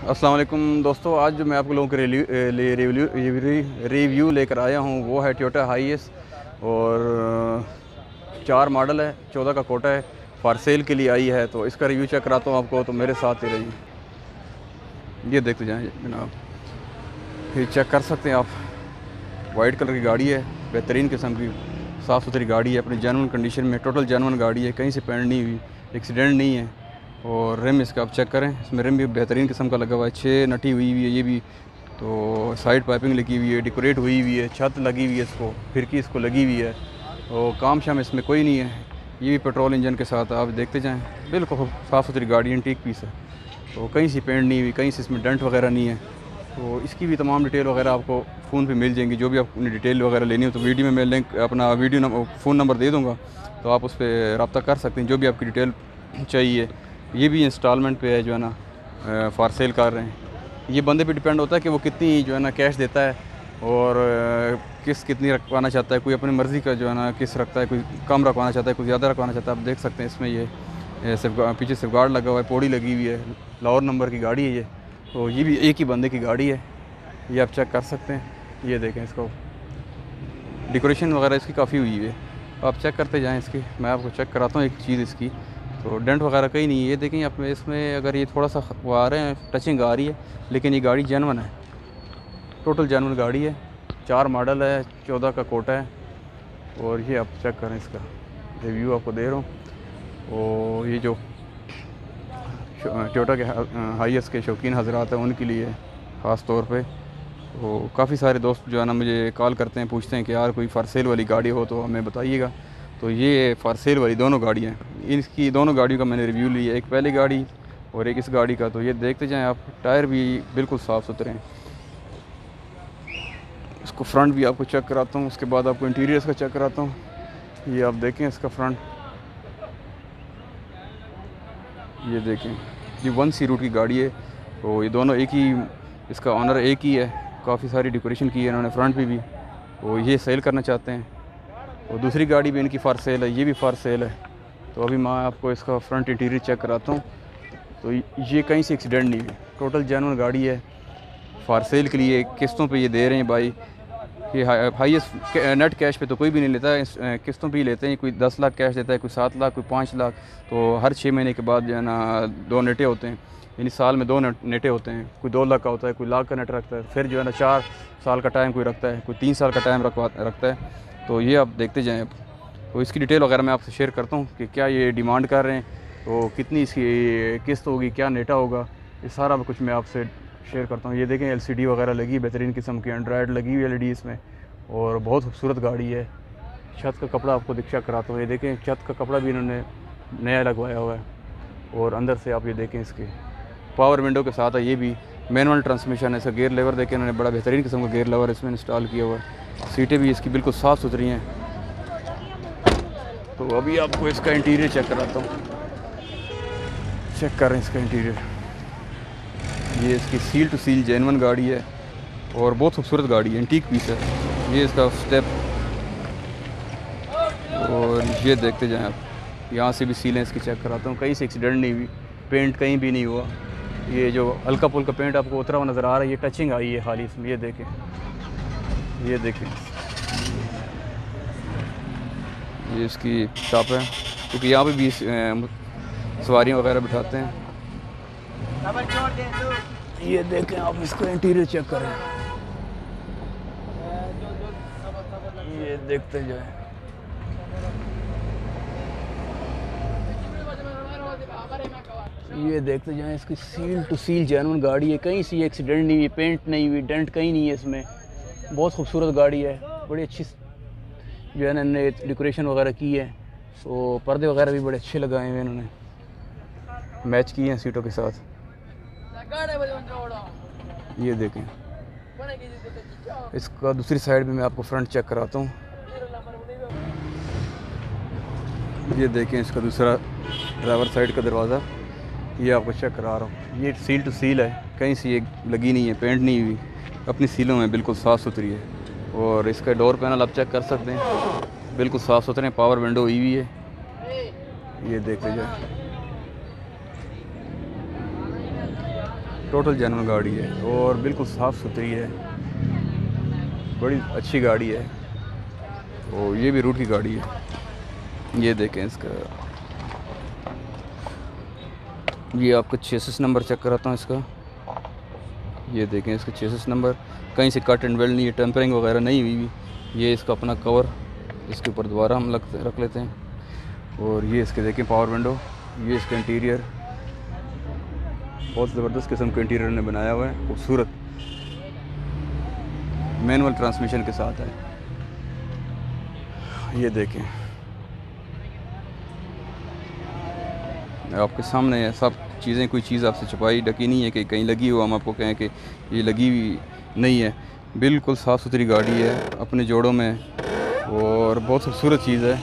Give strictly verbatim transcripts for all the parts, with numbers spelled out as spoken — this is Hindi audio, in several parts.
अस्सलाम वालेकुम दोस्तों, आज जो मैं आप लोगों के लिए रिव्यू रिव्यू लेकर आया हूँ वो है टोयोटा हाईएस और चार मॉडल है, चौदह का कोटा है, फॉर सेल के लिए आई है। तो इसका रिव्यू चेक कराता हूँ आपको, तो मेरे साथ ही रहिए। ये देखते जाएँ जनाब, ये चेक कर सकते हैं आप। वाइट कलर की गाड़ी है, बेहतरीन किस्म की साफ़ सुथरी गाड़ी है, अपनी जेन्युइन कंडीशन में, टोटल जेन्युइन गाड़ी है, कहीं से पेंट नहीं हुई, एक्सीडेंट नहीं है। और रिम इसका आप चेक करें, इसमें रिम भी बेहतरीन किस्म का लगा हुआ है, छः नटी हुई हुई है ये भी। तो साइड पाइपिंग लगी हुई है, डेकोरेट हुई हुई है, छत लगी हुई है, इसको खिड़की इसको लगी हुई है, और काम शाम इसमें कोई नहीं है। ये भी पेट्रोल इंजन के साथ आप देखते जाएँ, बिल्कुल साफ़ सुथरी गाड़ी एंटीक पीस है। तो कहीं से पेंट नहीं हुई, कहीं से इसमें डेंट वगैरह नहीं है। तो इसकी भी तमाम डिटेल वगैरह आपको फ़ोन पे मिल जाएंगी। जो भी आपने डिटेल वगैरह लेनी हो तो वीडियो में मैं लिंक अपना वीडियो नंबर फ़ोन नंबर दे दूँगा, तो आप उस पर रब्ता कर सकते हैं जो भी आपकी डिटेल चाहिए। ये भी इंस्टॉलमेंट पे है जो है ना, फॉर सेल कर रहे हैं। ये बंदे पे डिपेंड होता है कि वो कितनी जो है ना कैश देता है और किस कितनी रखवाना चाहता है। कोई अपनी मर्ज़ी का जो है ना किस रखता है, कोई कम रखवाना चाहता है, कोई ज़्यादा रखवाना चाहता है। आप देख सकते हैं इसमें ये सिर्फ पीछे सिर्फ गार्ड लगा हुआ है, पौड़ी लगी हुई है, लाहौर नंबर की गाड़ी है ये। तो ये भी एक ही बंदे की गाड़ी है, ये आप चेक कर सकते हैं। ये देखें, इसको डेकोरेशन वगैरह इसकी काफ़ी हुई है, आप चेक करते जाएं इसकी। मैं आपको चेक कराता हूँ एक चीज़ इसकी, तो डेंट वगैरह कहीं नहीं है। ये देखें आप, इसमें अगर ये थोड़ा सा वो आ रहे हैं, टचिंग आ रही है, लेकिन ये गाड़ी जेन्युइन है, टोटल जेन्युइन गाड़ी है। चार मॉडल है, चौदह का कोटा है। और ये आप चेक करें, इसका रिव्यू आपको दे रहा हूँ। और ये जो टोयोटा के हाईएस के शौकीन हजरात हैं उनके लिए ख़ास तौर पे। तो काफ़ी सारे दोस्त जो है ना मुझे कॉल करते हैं, पूछते हैं कि यार कोई फॉर सेल वाली गाड़ी हो तो हमें बताइएगा। तो ये फॉर सेल वाली दोनों गाड़ियाँ हैं, इसकी दोनों गाड़ियों का मैंने रिव्यू लिया, एक पहली गाड़ी और एक इस गाड़ी का। तो ये देखते जाएँ आप, टायर भी बिल्कुल साफ़ सुथरे हैं। इसको फ्रंट भी आपको चेक कराता हूँ, उसके बाद आपको इंटीरियर्स का चेक कराता हूँ। ये आप देखें इसका फ्रंट, ये देखें, ये वन सी रूट की गाड़ी है। तो ये दोनों एक ही, इसका ऑनर एक ही है, काफ़ी सारी डेकोरेशन की है इन्होंने फ्रंट पे भी। तो ये सेल करना चाहते हैं। और दूसरी गाड़ी भी इनकी फॉर सेल है, ये भी फॉर सेल है। तो अभी मैं आपको इसका फ्रंट इंटीरियर चेक कराता हूँ। तो ये कहीं से एक्सीडेंट नहीं हुई, टोटल जेन्युइन गाड़ी है, फॉर सेल के लिए किस्तों पे ये दे रहे हैं भाई। ये हाईएस्ट नेट कैश पे तो कोई भी नहीं लेता है, किस्तों पे ही लेते हैं। कोई दस लाख कैश देता है, कोई सात लाख, कोई पाँच लाख। तो हर छः महीने के बाद जो है ना दो नेटे होते हैं, यानी साल में दो नेटे होते हैं। कोई दो लाख का होता है, कोई लाख का नेट रखता है। फिर जो है ना चार साल का टाइम कोई रखता है, कोई तीन साल का टाइम रखवा रखता है। तो ये आप देखते जाएँ अब। तो इसकी डिटेल वगैरह मैं आपसे शेयर करता हूँ कि क्या ये डिमांड कर रहे हैं, तो कितनी इसकी किस्त होगी, क्या नेटा होगा, ये सारा कुछ मैं आपसे शेयर करता हूँ। ये देखें एलसीडी वगैरह लगी, बेहतरीन किस्म की एंड्रॉयड लगी हुई एलईडी इसमें, और बहुत खूबसूरत गाड़ी है। छत का कपड़ा आपको दिखा कराता हूँ, ये देखें छत का कपड़ा भी इन्होंने नया लगवाया हुआ है। और अंदर से आप ये देखें, इसके पावर विंडो के साथ है, ये भी मैनुअल ट्रांसमिशन है। इसका गेयर लेवर देखें, इन्होंने बड़ा बेहतरीन किस्म का गेयर लेवर इसमें इंस्टॉल किया हुआ है। सीटें भी इसकी बिल्कुल साफ़ सुथरी हैं। तो अभी आपको इसका इंटीरियर चेक कराता हूँ, चेक कर रहे हैं इसका इंटीरियर। ये इसकी सील टू सील जेन्युइन गाड़ी है और बहुत खूबसूरत गाड़ी है, एंटीक पीस है। ये इसका स्टेप, और ये देखते जाएं आप, यहाँ से भी सीलें इसकी चेक कराता हूँ, कहीं से एक्सीडेंट नहीं हुई, पेंट कहीं भी नहीं हुआ। ये जो हल्का फुल्का पेंट आपको उतरा हुआ नज़र आ रहा है, ये टचिंग आई है खाली इसमें। ये देखें, ये देखें, ये इसकी शॉप है, क्योंकि यहाँ पे भी सवारियाँ वगैरह बिठाते हैं। ये देखें आप, इसको इंटीरियर चेक करें, ये देखते जाए। ये देखते जाएं, इसकी सील टू सील जेन्युइन गाड़ी है, कहीं से एक्सीडेंट नहीं हुई, पेंट नहीं हुई, डेंट कहीं नहीं है इसमें। बहुत खूबसूरत गाड़ी है, बड़ी अच्छी जो है ना इन्होंने डेकोरेशन वगैरह की है। सो पर्दे वगैरह भी बड़े अच्छे लगाए हुए इन्होंने, मैच किए हैं सीटों के साथ। ये देखें, इसका दूसरी साइड में मैं आपको फ्रंट चेक कराता हूँ। ये देखें इसका दूसरा ड्राइवर साइड का दरवाज़ा, ये आपको चेक करा रहा हूँ। ये सील टू सील है, कहीं से ये लगी नहीं है, पेंट नहीं हुई, अपनी सीलों में बिल्कुल साफ़ सुथरी है। और इसका डोर पैनल आप चेक कर सकते हैं, बिल्कुल साफ़ सुथरे, पावर विंडो हुई हुई है। ये देख लीजिए, टोटल जेन्युइन गाड़ी है और बिल्कुल साफ़ सुथरी है, बड़ी अच्छी गाड़ी है। और ये भी रूट की गाड़ी है। ये देखें इसका, ये आपका चेसिस नंबर चेक कराता हूँ इसका। ये देखें इसका चेसिस नंबर, कहीं से कट एंड वेल्ड नहीं है, टेम्परिंग वगैरह नहीं हुई हुई। ये इसका अपना कवर, इसके ऊपर दोबारा हम लग रख लेते हैं। और ये इसके देखें पावर विंडो, ये इसका इंटीरियर बहुत ज़बरदस्त किस्म का इंटीरियर ने बनाया हुआ है, खूबसूरत, मैनुअल ट्रांसमिशन के साथ है। ये देखें आपके सामने है सब चीज़ें, कोई चीज़ आपसे छुपाई ढकी नहीं है कि कहीं लगी हो हम आपको कहें कि ये लगी हुई नहीं है। बिल्कुल साफ़ सुथरी गाड़ी है अपने जोड़ों में और बहुत खूबसूरत चीज़ है।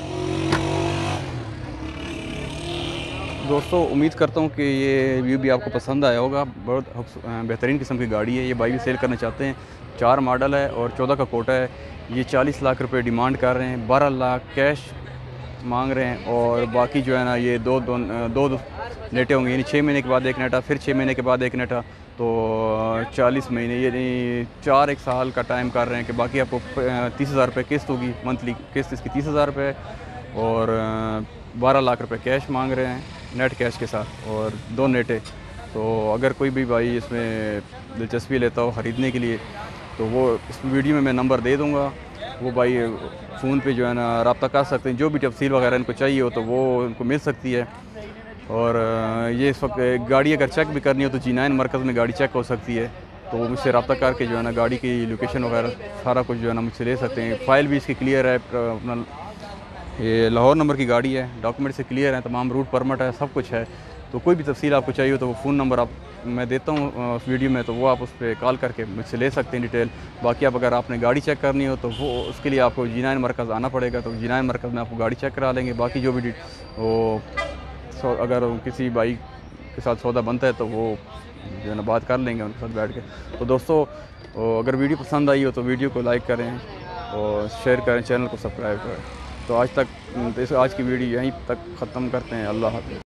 दोस्तों उम्मीद करता हूँ कि ये व्यू भी आपको पसंद आया होगा। बहुत बेहतरीन किस्म की गाड़ी है। ये भाई भी सेल करना चाहते हैं। चार मॉडल है और चौदह का कोटा है। ये चालीस लाख रुपए डिमांड कर रहे हैं, बारह लाख कैश मांग रहे हैं और बाकी जो है ना ये दो दो दो, दो नेटे होंगे, यानी छः महीने के बाद एक नेटा, फिर छः महीने के बाद एक नेटा, तो चालीस महीने यानी चार एक साल का टाइम कर रहे हैं कि बाकी आपको तीस हज़ार रुपये किस्त होगी, मंथली किस्त इसकी तीस हज़ार रुपये और बारह लाख रुपए कैश मांग रहे हैं नेट कैश के साथ और दो नेटे। तो अगर कोई भी भाई इसमें दिलचस्पी लेता हो ख़रीदने के लिए तो वो इस वीडियो में मैं नंबर दे दूँगा, वो भाई फ़ोन पे जो है ना रब्ता कर सकते हैं। जो भी तफसील वगैरह इनको चाहिए हो तो वो उनको मिल सकती है। और ये इस वक्त गाड़ी अगर चेक भी करनी हो तो जी नाइन मरकज़ में गाड़ी चेक हो सकती है, तो वो मुझसे रब्ता करके जो है ना गाड़ी की लोकेशन वगैरह सारा कुछ जो है ना मुझसे ले सकते हैं। फ़ाइल भी इसकी क्लियर है, अपना ये लाहौर नंबर की गाड़ी है, डॉक्यूमेंट से क्लियर है, तमाम रूट परमिट है, सब कुछ है। तो कोई भी तफसील आपको चाहिए हो तो वो फ़ोन नंबर आप मैं देता हूँ उस वीडियो में, तो वो आप उस पर कॉल करके मुझसे ले सकते हैं डिटेल। बाकी आप अगर आपने गाड़ी चेक करनी हो तो वो उसके लिए आपको जी नाइन मरकज़ आना पड़ेगा, तो जी नाइन मरकज़ में आपको गाड़ी चेक करा लेंगे। बाकी जो भी वो अगर किसी भाई के साथ सौदा बनता है तो वो जो है ना बात कर लेंगे उनके साथ बैठ के। तो दोस्तों अगर वीडियो पसंद आई हो तो वीडियो को लाइक करें और शेयर करें, चैनल को सब्सक्राइब करें। तो आज तक तो इस आज की वीडियो यहीं तक ख़त्म करते हैं। अल्लाह हाफ़िज़।